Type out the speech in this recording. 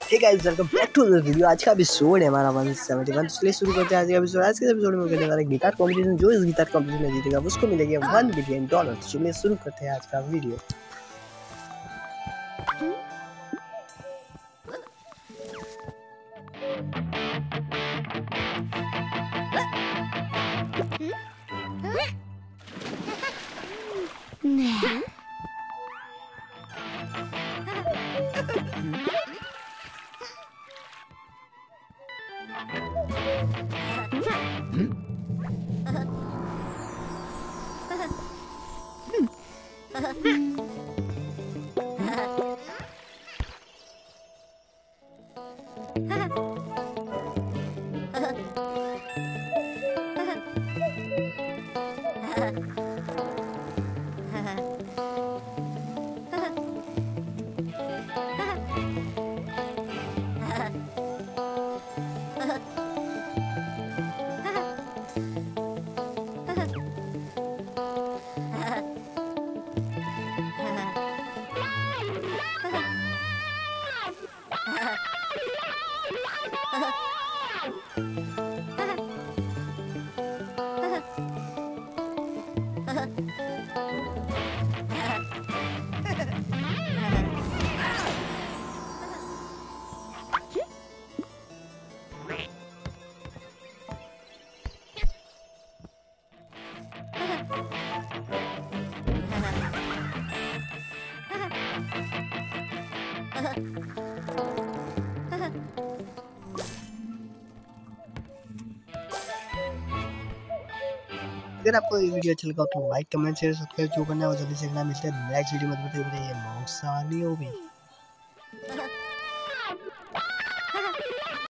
Hey guys welcome back to the video. आज का episode है हमारा 171। चलिए शुरू करते हैं आज का एपिसोड। आज के एपिसोड में करने वाला गिटार कंपटीशन। जो इस गिटार कंपटीशन में जीतेगा उसको मिलेगा $1 बिलियन। चलिए शुरू करते हैं आज का वीडियो। अगर आपको ये वीडियो अच्छा लगा तो लाइक कमेंट शेयर सब्सक्राइब जो करना है वो जल्दी से करना। मिलते हैं नेक्स्ट वीडियो में।